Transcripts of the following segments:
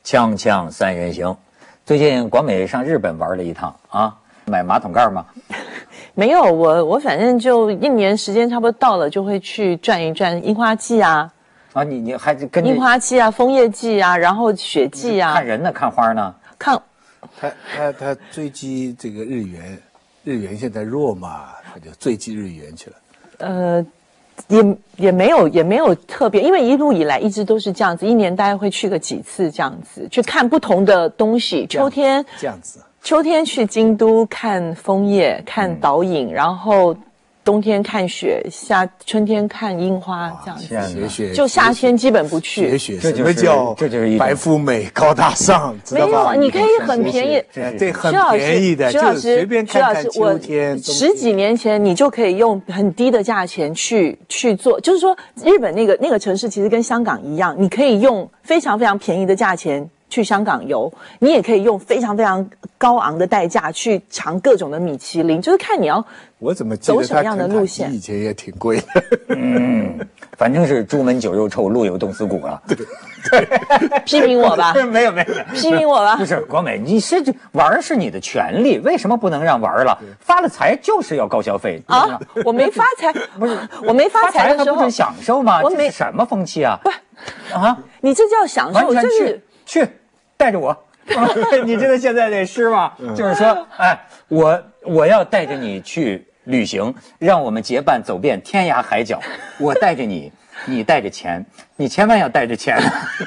锵锵三人行，最近广美上日本玩了一趟啊，买马桶盖吗？ 没有，我反正就一年时间差不多到了，就会去转一转樱花季啊。 啊，你还跟樱花季啊，枫叶季啊，然后雪季啊。 看人呢，看花呢？ 看， 他追击这个日元，日元现在弱嘛，他就追击日元去了。 也没有特别，因为一路以来一直都是这样子，一年大概会去个几次这样子，去看不同的东西。秋天这样子， 秋天去京都看枫叶、看导引，然后冬天看雪，春天看樱花这样子。 学就夏天基本不去。 学什么叫这就是一白富美高大上？ 没有，你可以很便宜， 对，很便宜的，就随便看看秋天。 10几年前你就可以用很低的价钱去做，就是说日本那个城市其实跟香港一样，你可以用非常非常便宜的价钱去香港游，你也可以用非常非常高昂的代价去尝各种的米其林，就是看你要我怎么记得走什么样的路线。 以前也挺贵的， 反正是朱门酒肉臭，路有冻死骨啊。对， 批评我吧？ 没有， 批评我吧？ 不是广美，你是玩是你的权利，为什么不能让玩了？发了财就是要高消费啊！我没发财，不是我没发财的时候， 不是享受吗？ 我没这是什么风气啊？ 不啊，你这叫享受， 完全这去带着我。你知道现在这诗吗？就是说，哎，我要带着你去旅行，让我们结伴走遍天涯海角。我带着你，你带着钱，你千万要带着钱。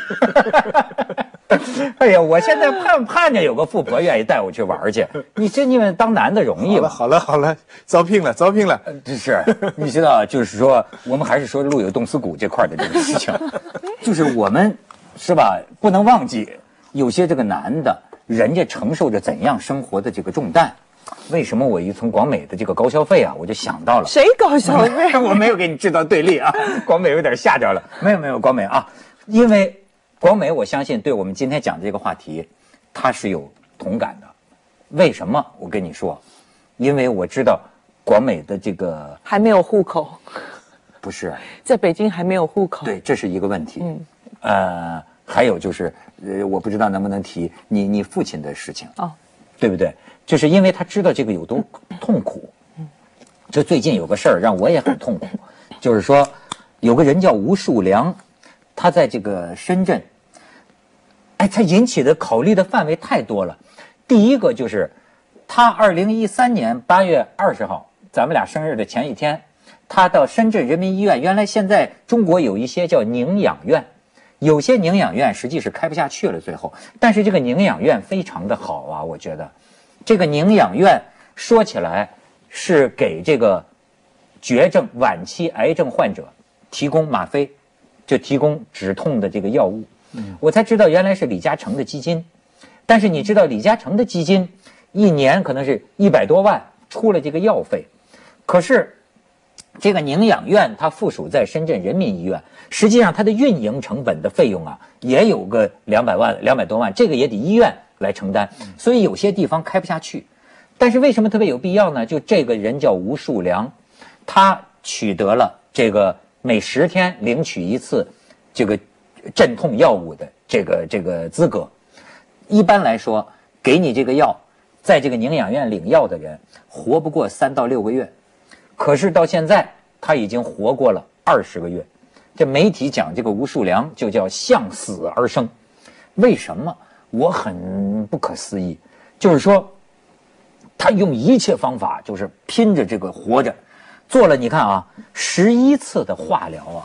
哎呀，我现在盼着有个富婆愿意带我去玩去。你们当男的容易吗？ 好了，招聘了。 这是你知道，就是说，我们还是说路有冻死骨这块的这个事情，就是我们是吧，不能忘记。有些这个男的，人家承受着怎样生活的这个重担？为什么我一从广美的这个高消费啊，我就想到了谁高消费？ 我没有给你制造对立啊，广美有点吓着了。没有，广美啊，因为广美我相信对我们今天讲的这个话题，他是有同感的。为什么？我跟你说，因为我知道广美的这个还没有户口， 不是在北京还没有户口。 对，这是一个问题。还有就是，我不知道能不能提你父亲的事情哦，对不对？就是因为他知道这个有多痛苦。就最近有个事儿让我也很痛苦，就是说有个人叫吴树良，他在这个深圳，哎，他引起的考虑的范围太多了。第一个就是他2013年8月20号，咱们俩生日的前一天，他到深圳人民医院。原来现在中国有一些叫宁养院。有些宁养院实际是开不下去了，最后，但是这个宁养院非常的好啊，我觉得，这个宁养院说起来是给这个绝症晚期癌症患者提供吗啡，就提供止痛的这个药物。我才知道原来是李嘉诚的基金，但是你知道李嘉诚的基金一年可能是100多万出了这个药费，可是这个宁养院它附属在深圳人民医院，实际上它的运营成本的费用啊也有个200多万，这个也得医院来承担，所以有些地方开不下去。但是为什么特别有必要呢？就这个人叫吴树良，他取得了这个每10天领取一次这个镇痛药物的这个资格。一般来说，给你这个药，在这个宁养院领药的人活不过3到6个月。可是到现在他已经活过了20个月，这媒体讲这个吴树良就叫向死而生。为什么？我很不可思议，就是说他用一切方法就是拼着这个活着，做了你看啊11次的化疗啊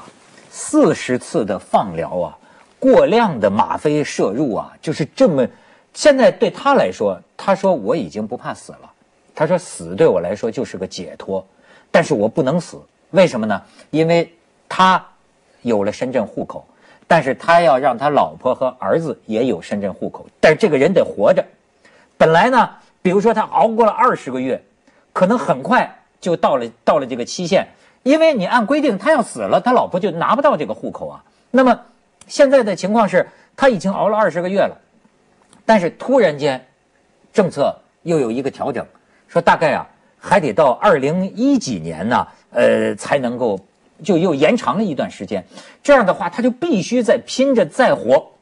，40次的放疗啊，过量的吗啡摄入啊，就是这么。现在对他来说，他说我已经不怕死了，他说死对我来说就是个解脱。但是我不能死，为什么呢？因为他有了深圳户口，但是他要让他老婆和儿子也有深圳户口，但是这个人得活着。本来呢，比如说他熬过了20个月，可能很快就到了这个期限，因为你按规定他要死了，他老婆就拿不到这个户口啊。那么现在的情况是他已经熬了20个月了，但是突然间政策又有一个调整，说大概啊还得到2010几年呢，才能够就又延长了一段时间。这样的话，他就必须再拼着再活，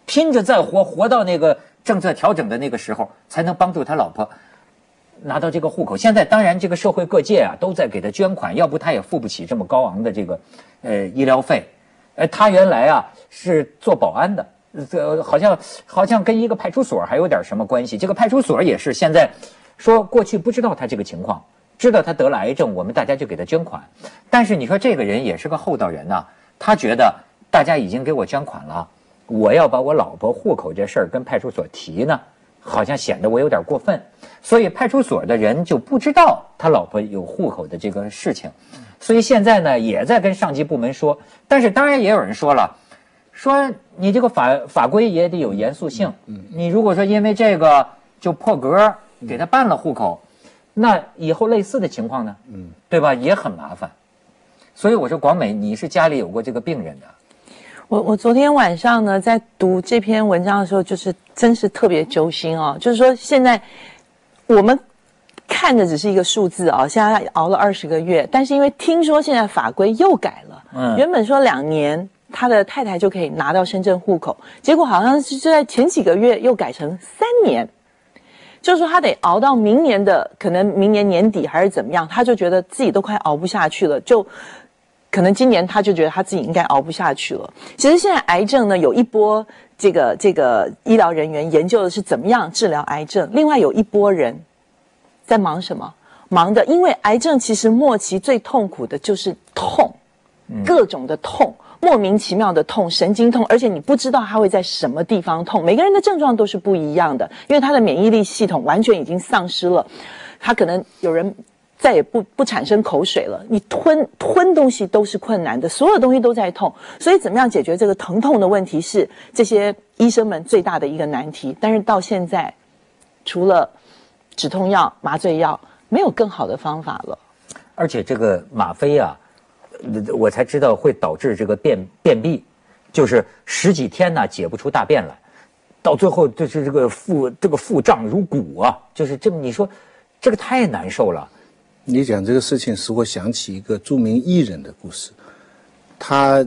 拼着再活，活到那个政策调整的那个时候，才能帮助他老婆拿到这个户口。现在当然这个社会各界啊都在给他捐款，要不他也付不起这么高昂的这个医疗费。他原来啊是做保安的，好像跟一个派出所还有点什么关系。这个派出所也是现在说过去不知道他这个情况，知道他得了癌症，我们大家就给他捐款。但是你说这个人也是个厚道人呐，他觉得大家已经给我捐款了，我要把我老婆户口这事儿跟派出所提呢，好像显得我有点过分。所以派出所的人就不知道他老婆有户口的这个事情。所以现在呢也在跟上级部门说，但是当然也有人说了，说你这个法规也得有严肃性。你如果说因为这个就破格给他办了户口，那以后类似的情况呢，对吧？也很麻烦。所以我说广美，你是家里有过这个病人的。 我昨天晚上呢在读这篇文章的时候，就是真是特别揪心哦。就是说现在我们看的只是一个数字啊，现在熬了20个月，但是因为听说现在法规又改了，原本说2年他的太太就可以拿到深圳户口，结果好像是就在前几个月又改成3年，就是说他得熬到明年的，可能明年年底还是怎么样，他就觉得自己都快熬不下去了，就可能今年他就觉得他自己应该熬不下去了。其实现在癌症呢有一波这个医疗人员研究的是怎么样治疗癌症，另外有一波人在忙什么？忙的，因为癌症其实末期最痛苦的就是痛，各种的痛，莫名其妙的痛，神经痛，而且你不知道它会在什么地方痛，每个人的症状都是不一样的，因为他的免疫力系统完全已经丧失了，他可能有人再也不产生口水了，你吞东西都是困难的，所有东西都在痛，所以怎么样解决这个疼痛的问题是这些医生们最大的一个难题。但是到现在除了止痛药、麻醉药，没有更好的方法了。 而且这个吗啡啊，我才知道会导致这个便秘，就是10几天呢解不出大便来，到最后就是这个腹胀如鼓啊，就是这么你说这个太难受了。 你讲这个事情使我想起一个著名艺人的故事，他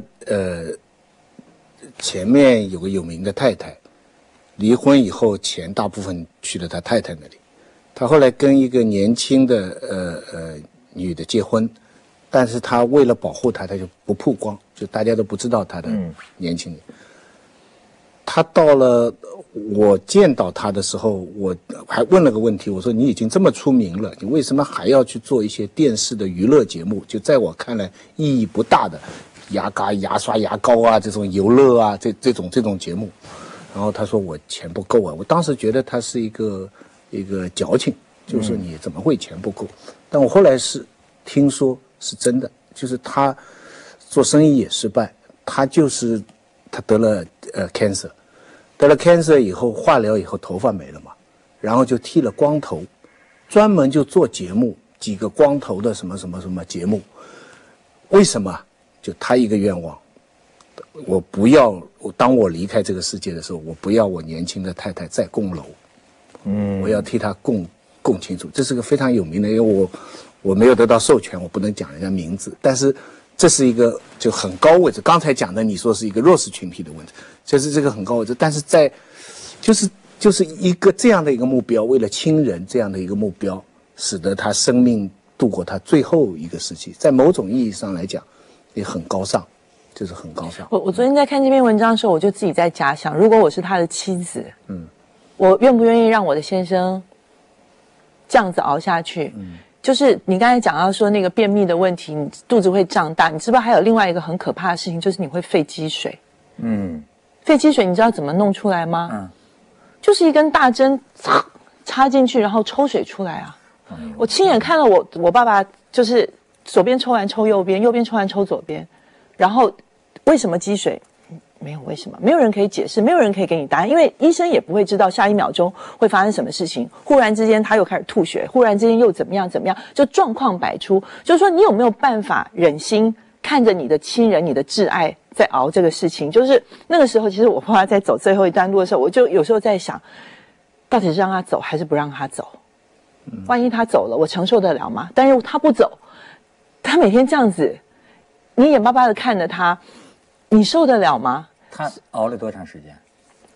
前面有个有名的太太，离婚以后钱大部分去了他太太那里。他后来跟一个年轻的女的结婚，但是他为了保护她，他就不曝光，就大家都不知道他的年轻人。他到了我见到他的时候，我还问了个问题，我说你已经这么出名了，你为什么还要去做一些电视的娱乐节目？就在我看来意义不大的牙刷牙膏啊，这种游乐啊，这种节目。然后他说我钱不够啊，我当时觉得他是一个矫情，就是你怎么会钱不够？但我后来是听说是真的，就是他做生意也失败，他得了cancer， 得了 cancer 以后化疗以后头发没了嘛，然后就剃了光头，专门就做节目，几个光头的什么什么什么节目。为什么？就他一个愿望，我不要，当我离开这个世界的时候，我不要我年轻的太太再供楼。我要替他供清楚，这是个非常有名的，因为我没有得到授权，我不能讲人家名字，但是这是一个就很高位置。刚才讲的你说是一个弱势群体的问题，就是这个很高位置，但是在就是一个这样的一个目标，为了亲人这样的一个目标，使得他生命度过他最后一个时期，在某种意义上来讲也很高尚，就是很高尚。 我昨天在看这篇文章的时候，我就自己在假想，如果我是他的妻子，我愿不愿意让我的先生这样子熬下去？就是你刚才讲到说那个便秘的问题，你肚子会胀大，你知不知道还有另外一个很可怕的事情，就是你会肺积水。肺积水你知道怎么弄出来吗？就是一根大针插进去，然后抽水出来啊。我亲眼看到我爸爸就是左边抽完抽右边，右边抽完抽左边，然后为什么积水？没有为什么，没有人可以解释，没有人可以给你答案，因为医生也不会知道下一秒钟会发生什么事情。忽然之间他又开始吐血，忽然之间又怎么样，就状况百出。就是说，你有没有办法忍心看着你的亲人、你的挚爱在熬这个事情？就是那个时候，其实我爸爸在走最后一段路的时候，我就有时候在想，到底是让他走还是不让他走？万一他走了，我承受得了吗？但是他不走，他每天这样子，你眼巴巴的看着他，你受得了吗？ 他熬了多长时间？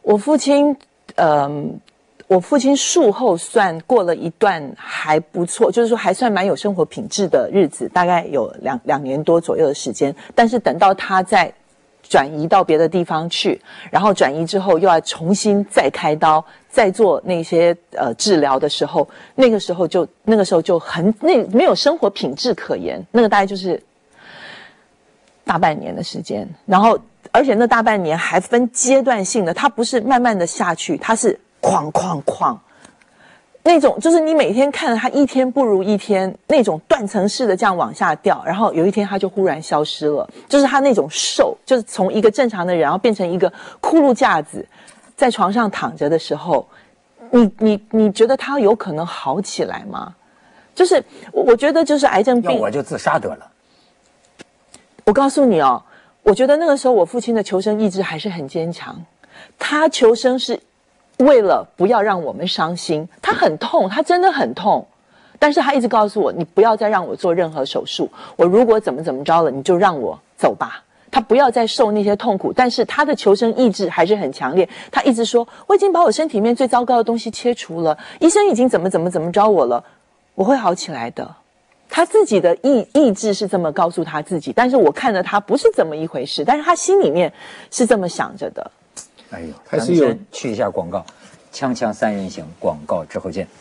我父亲，我父亲术后算过了一段还不错，就是说还算蛮有生活品质的日子，大概有两年多左右的时间。但是等到他再转移到别的地方去，然后转移之后又要重新再开刀，再做那些治疗的时候，那个时候就没有生活品质可言，那个大概就是大半年的时间，然后而且那大半年还分阶段性的，它不是慢慢的下去，它是哐那种，就是你每天看着它一天不如一天，那种断层式的这样往下掉，然后有一天它就忽然消失了，就是它那种瘦，就是从一个正常的人，然后变成一个骷髅架子，在床上躺着的时候，你觉得它有可能好起来吗？就是我觉得就是癌症病， 要我就自杀得了。 我告诉你哦，我觉得那个时候我父亲的求生意志还是很坚强，他求生是为了不要让我们伤心，他很痛，他真的很痛，但是他一直告诉我，你不要再让我做任何手术，我如果怎么着了，你就让我走吧，他不要再受那些痛苦，但是他的求生意志还是很强烈，他一直说，我已经把我身体里面最糟糕的东西切除了，医生已经怎么着我了，我会好起来的。他自己的意志是这么告诉他自己，但是我看着他不是这么一回事，但是他心里面是这么想着的。 哎呦，咱们先去一下广告，锵锵三人行，广告之后见。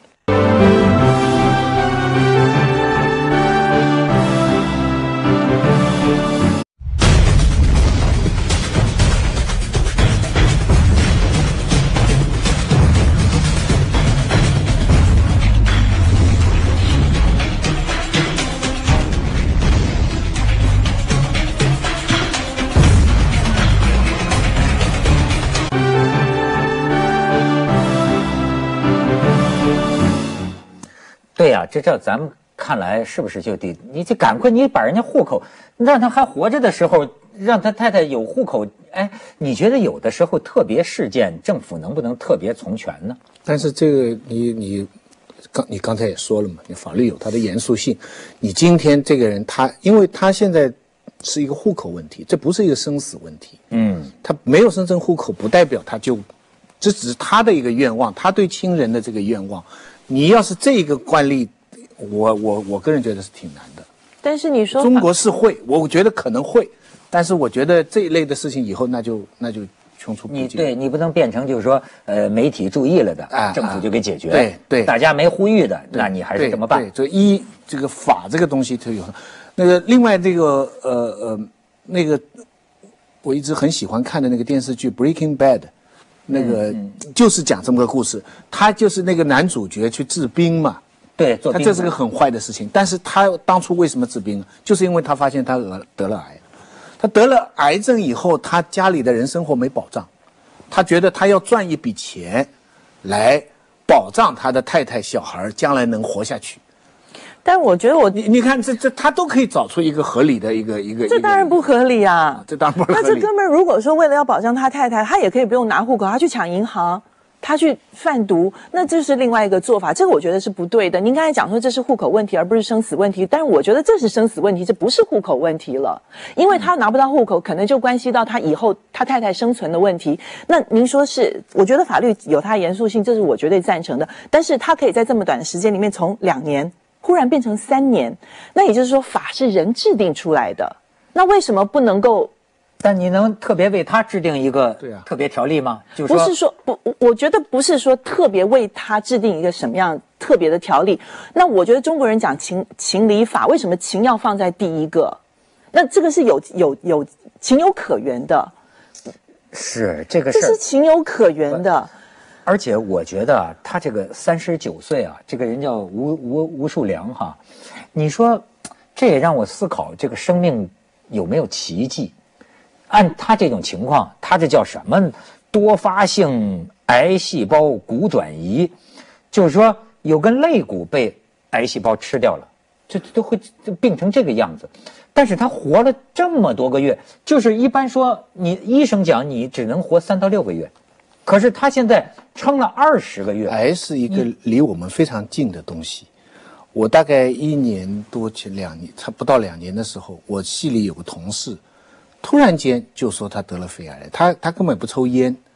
对呀，这照咱们看来，是不是就得你就赶快你把人家户口，让他还活着的时候，让他太太有户口。哎，你觉得有的时候特别事件，政府能不能特别从权呢？ 但是这个你刚才也说了嘛，你法律有它的严肃性。你今天这个人因为他现在是一个户口问题，这不是一个生死问题。他没有深圳户口，不代表这只是他的一个愿望，他对亲人的这个愿望。你要是这个惯例，我个人觉得是挺难的。 但是你说中国是会，我觉得可能会，但是我觉得这一类的事情以后那就穷出不尽。 你不能变成就是说媒体注意了的，政府就给解决。 对， 大家没呼吁的，那你还是这么办。 对，这个法这个东西它有那个另外这个那个我一直很喜欢看的那个电视剧《Breaking Bad》。那个就是讲这么个故事，他就是那个男主角去治兵嘛， 对，做兵， 他这是个很坏的事情。但是他当初为什么治兵呢？就是因为他发现他得了癌，他得了癌症以后，他家里的人生活没保障，他觉得他要赚一笔钱来保障他的太太小孩将来能活下去。 但我觉得你看这他都可以找出一个合理的一个， 这当然不合理啊！ 这当然不合理。 那这哥们儿如果说为了要保障他太太，他也可以不用拿户口，他去抢银行，他去贩毒，那这是另外一个做法。这个我觉得是不对的。您刚才讲说这是户口问题，而不是生死问题，但是我觉得这是生死问题，这不是户口问题了，因为他拿不到户口，可能就关系到他以后他太太生存的问题。那您说是？我觉得法律有它的严肃性，这是我绝对赞成的。但是他可以在这么短的时间里面，从2年。忽然变成3年，那也就是说法是人制定出来的，那为什么不能够？ 但你能特别为他制定一个特别条例吗？就是说不是说不，我觉得不是说特别为他制定一个什么样特别的条例。那我觉得中国人讲情理法，为什么情要放在第一个？那这个是有情有可原的， 是这个事儿， 这是情有可原的。 而且我觉得啊，他这个39岁啊，这个人叫吴树良哈，你说这也让我思考这个生命有没有奇迹？按他这种情况，他这叫什么？多发性癌细胞骨转移，就是说有根肋骨被癌细胞吃掉了，这都会病成这个样子。但是他活了这么多个月，就是一般说你医生讲你只能活3到6个月。可是他现在撑了20个月。 癌是一个离我们非常近的东西。我大概1年多前2年，差不到2年的时候，我系里有个同事，突然间就说他得了肺癌。他根本不抽烟，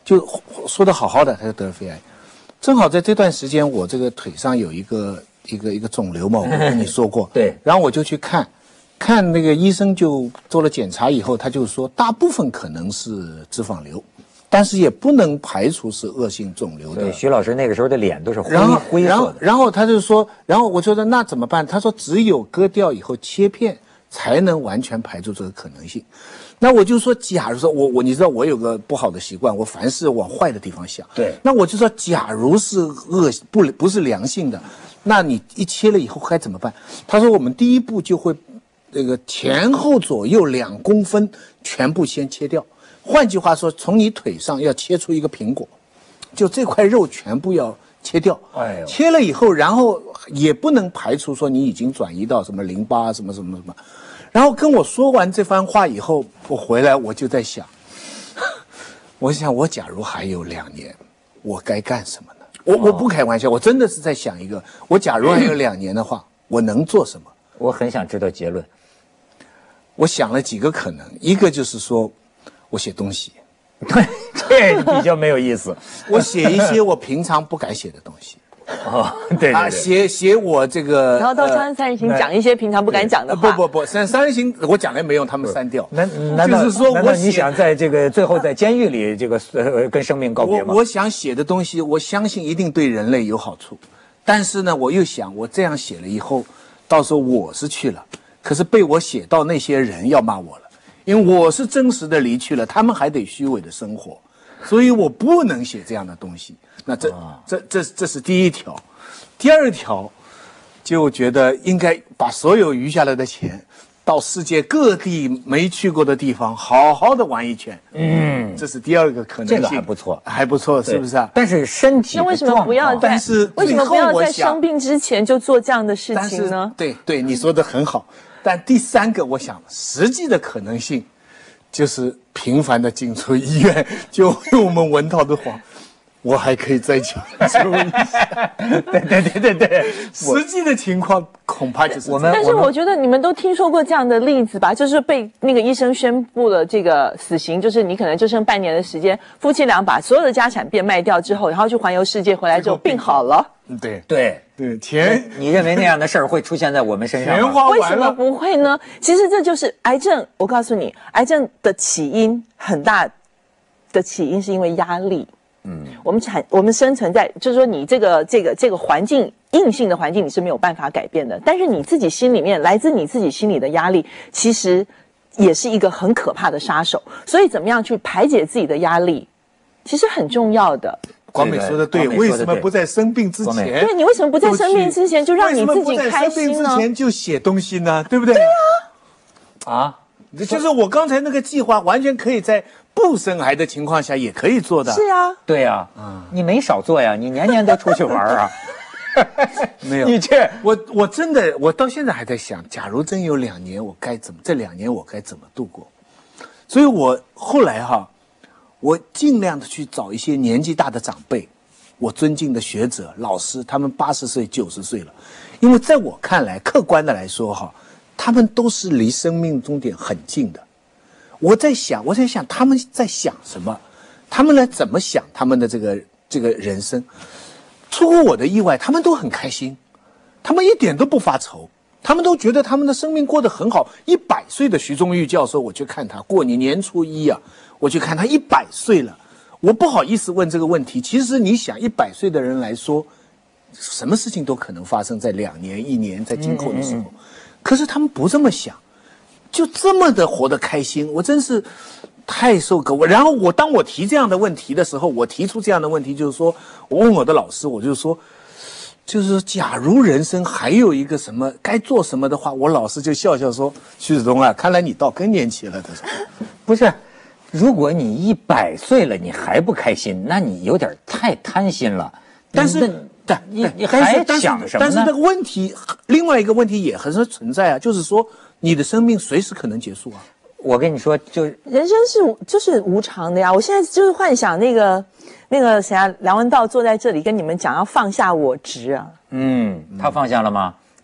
就说的好好的，他就得了肺癌。正好在这段时间，我这个腿上有一个肿瘤嘛，我跟你说过。 对。 然后我就去看那个医生，就做了检查以后，他就说大部分可能是脂肪瘤，但是也不能排除是恶性肿瘤的。 对，徐老师那个时候的脸都是灰色的。 然后他就说，然后我觉得那怎么办？他说只有割掉以后切片才能完全排除这个可能性。那我就说，假如说你知道我有个不好的习惯，我凡是往坏的地方想。 对。 那我就说，假如是不是良性的，那你一切了以后该怎么办？他说我们第一步就会这个前后左右2公分全部先切掉。换句话说，从你腿上要切出一个苹果，就这块肉全部要切掉。 哎呦， 切了以后，然后也不能排除说你已经转移到什么淋巴什么。然后跟我说完这番话以后，我回来我就在想，我想我假如还有2年，我该干什么呢？我不开玩笑，我真的是在想一个，我假如还有2年的话，我能做什么？ 我很想知道结论。 我想了几个可能，一个就是说我写东西， 对，这比较没有意思。 我写一些我平常不敢写的东西。 哦，对啊， 写我这个， 然后到三人行讲一些平常不敢讲的话。 不，三人行我讲了没用，他们删掉。 就是说，难道你想在这个最后在监狱里这个跟生命告别吗？ 我想写的东西，我相信一定对人类有好处，但是呢，我又想我这样写了以后，到时候我是去了，可是被我写到那些人要骂我了，因为我是真实的离去了，他们还得虚伪的生活，所以我不能写这样的东西。那这是第一条，第二条，就觉得应该把所有余下来的钱，到世界各地没去过的地方，好好的玩一圈。这是第二个可能性。 这个还不错， 还不错，是不是啊？ 但是身体那为什么不要在？为什么不要在生病之前就做这样的事情呢？ 对，你说的很好。但第三个，我想实际的可能性，就是频繁的进出医院，就用我们文涛的话。我还可以再讲出一下，对，实际的情况恐怕就是我们。 但是我觉得你们都听说过这样的例子吧？就是被那个医生宣布了这个死刑，就是你可能就剩半年的时间，夫妻俩把所有的家产变卖掉之后，然后去环游世界，回来之后病好了。 对，钱， 你认为那样的事儿会出现在我们身上吗？ 为什么不会呢？其实这就是癌症。我告诉你，癌症的起因很大的起因是因为压力。我们生存在，就是说你这个环境，硬性的环境你是没有办法改变的，但是你自己心里面来自你自己心里的压力，其实也是一个很可怕的杀手。所以怎么样去排解自己的压力，其实很重要的。 广美说的对，为什么不在生病之前？ 对，你为什么不在生病之前就让你自己开心呢？为什么不在生病之前就写东西呢？对不对？ 对啊，就是我刚才那个计划，完全可以在不生癌的情况下也可以做的。 是啊， 对呀，你没少做呀，你年年都出去玩啊。 没有， 你这我真的，我到现在还在想，假如真有2年，我该怎么？这2年我该怎么度过？所以我后来我尽量的去找一些年纪大的长辈，我尊敬的学者、老师，他们80岁、90岁了，因为在我看来，客观的来说他们都是离生命终点很近的。我在想他们在想什么，他们来怎么想他们的这个人生。出乎我的意外，他们都很开心，他们一点都不发愁，他们都觉得他们的生命过得很好。100岁的徐宗玉教授，我去看他，过年初1我去看他100岁了。我不好意思问这个问题，其实你想，100岁的人来说，什么事情都可能发生在2年、1年，在今后的时候。可是他们不这么想，就这么的活得开心，我真是太受够。然后当我提这样的问题的时候，我提出这样的问题，就是说，我问我的老师，我就说，就是假如人生还有一个什么该做什么的话，我老师就笑笑说：“徐子东啊，看来你到更年期了。”他说：“ 不是，如果你100岁了，你还不开心，那你有点太贪心了。 但是你还想什么呢？ 但是这个问题，另外一个问题也很存在啊，就是说你的生命随时可能结束啊。 我跟你说，就是人生就是无常的呀。我现在就是幻想那个谁啊，梁文道坐在这里跟你们讲要放下我执啊。 他放下了吗？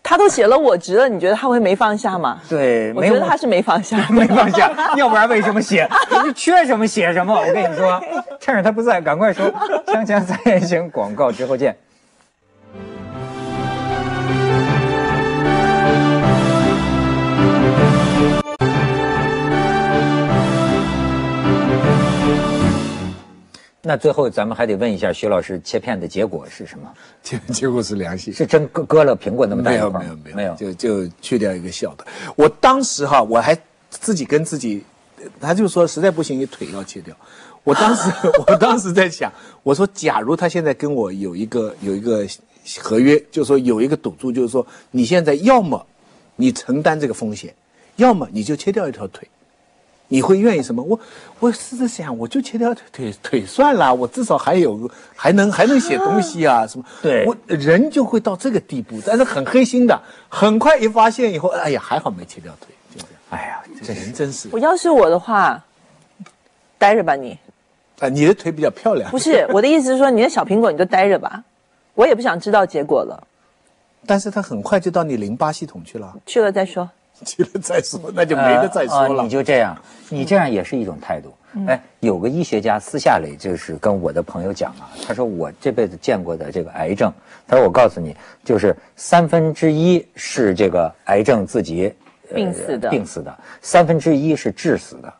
他都写了我值了，你觉得他会没放下吗？ 对， 我觉得他是没放下， 没放下，要不然为什么写？你缺什么写什么。我跟你说，趁着他不在，赶快说。锵锵三人行，广告之后见。那最后咱们还得问一下徐老师，切片的结果是什么？ 结果是良性， 是真割了苹果那么大一块？ 没有，就去掉一个小的。我当时哈，我还自己跟自己，他就说实在不行，你腿要切掉。我当时在想，我说假如他现在跟我有一个合约，就是说有一个赌注，就是说你现在要么你承担这个风险，要么你就切掉一条腿。你会愿意什么？我试着想，我就切掉腿算了，我至少还能写东西啊什么？ 对， 我人就会到这个地步，但是很黑心的，很快一发现以后，哎呀，还好没切掉腿，就这样。 哎呀， 这人真是。 我要是我的话，待着吧你。 你的腿比较漂亮。 不是，我的意思是说，你的小苹果你就待着吧，我也不想知道结果了。 但是它很快就到你淋巴系统去了。 去了再说。 去了再说，那就没得再说了。 你就这样，你这样也是一种态度。哎，有个医学家私下里就是跟我的朋友讲啊，他说我这辈子见过的这个癌症，他说我告诉你，就是1/3是这个癌症自己病死的，1/3是致死的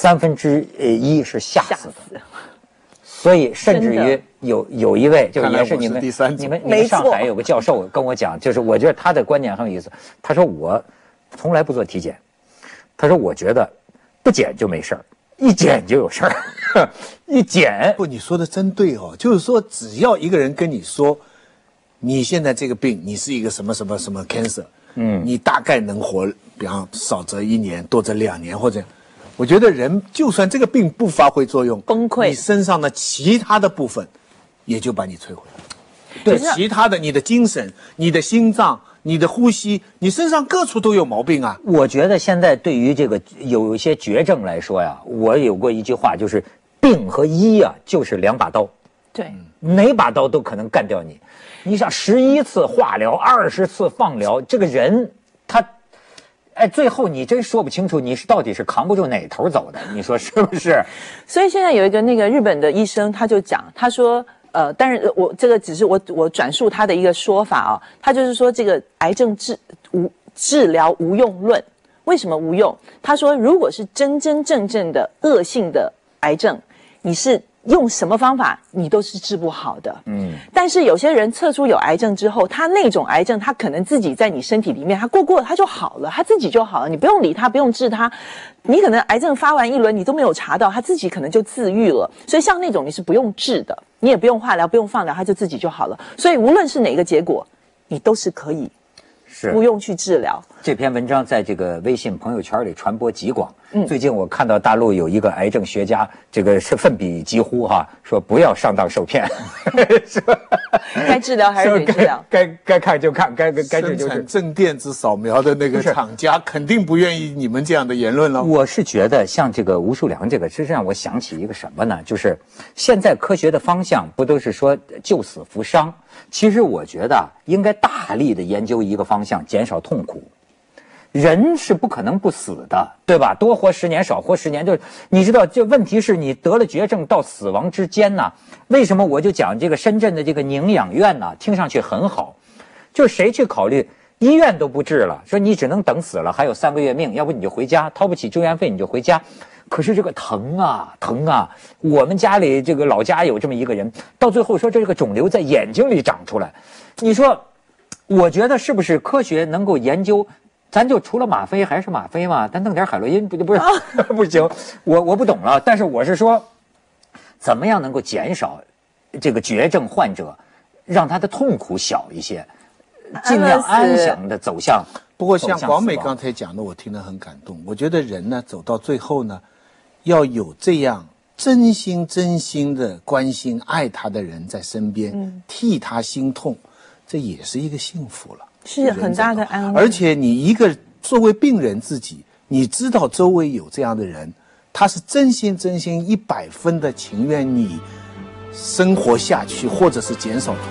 ，1/3是吓死的。所以甚至于有一位，就也是你们上海有个教授跟我讲，就是我觉得他的观点很有意思。他说我从来不做体检，他说我觉得不检就没事儿，一检就有事儿。一检不，你说的真对哦，就是说只要一个人跟你说，你现在这个病，你是一个什么 cancer， 你大概能活，比方少则1年，多则2年，或者。我觉得人就算这个病不发挥作用， 崩溃， 你身上的其他的部分也就把你摧毁了。对，其他的你的精神、你的心脏、你的呼吸，你身上各处都有毛病啊。 我觉得现在对于这个有一些绝症来说呀，我有过一句话，就是病和医啊，就是2把刀。 对， 哪把刀都可能干掉你。你想11次化疗，20次放疗，这个人他。哎，最后你真说不清楚，你到底是扛不住哪头走的，你说是不是？ 所以现在有一个那个日本的医生，他就讲，他说，但是我这个只是我转述他的一个说法啊，他就是说这个癌症治疗无用论，为什么无用？他说，如果是真真正正的恶性的癌症，你是用什么方法你都是治不好的。但是有些人测出有癌症之后，他那种癌症他可能自己在你身体里面他过他就好了，他自己就好了，你不用理他，不用治他，你可能癌症发完一轮你都没有查到，他自己可能就自愈了。所以像那种你是不用治的，你也不用化疗，不用放疗，他就自己就好了。所以无论是哪个结果，你都是可以不用去治疗。 这篇文章在这个微信朋友圈里传播极广。最近我看到大陆有一个癌症学家，这个是奋笔疾呼哈，说不要上当受骗， 该治疗还是得治疗， 该看就看，该治就是。正电子扫描的那个厂家肯定不愿意你们这样的言论了。 我是觉得像这个吴树良这个，这让我想起一个什么呢？就是现在科学的方向不都是说救死扶伤？其实我觉得应该大力的研究一个方向，减少痛苦。人是不可能不死的，对吧？多活10年，少活10年，就是你知道，这问题是你得了绝症到死亡之间呢。为什么我就讲这个深圳的这个宁养院呢？听上去很好，就是谁去考虑医院都不治了，说你只能等死了，还有3个月命，要不你就回家，掏不起住院费你就回家。可是这个疼啊！我们家里这个老家有这么一个人，到最后说这个肿瘤在眼睛里长出来，你说，我觉得是不是科学能够研究？咱就除了吗啡还是吗啡嘛，咱弄点海洛因不是不行，我不懂了。但是我是说，怎么样能够减少这个绝症患者，让他的痛苦小一些，尽量安详的走向。 不过像广美刚才讲的，我听得很感动。我觉得人呢走到最后呢，要有这样真心的关心爱他的人在身边，替他心痛，这也是一个幸福了。 是很大的安慰。 而且你一个作为病人自己，你知道周围有这样的人，他是真心100分的情愿你生活下去，或者是减少痛苦，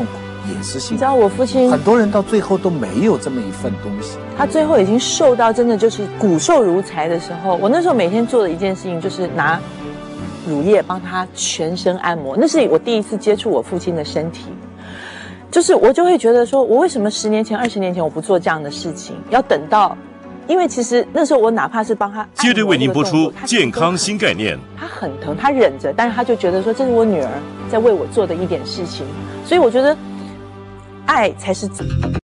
也是幸福。 你知道我父亲， 很多人到最后都没有这么一份东西。 他最后已经瘦到真的就是骨瘦如柴的时候，我那时候每天做的一件事情就是拿乳液帮他全身按摩，那是我第一次接触我父亲的身体。就是我就会觉得说，我为什么10年前、20年前我不做这样的事情，要等到，因为其实那时候我哪怕是帮他按摩， 接着为您播出健康新概念。 他很疼，他忍着，但是他就觉得说这是我女儿在为我做的一点事情，所以我觉得爱才是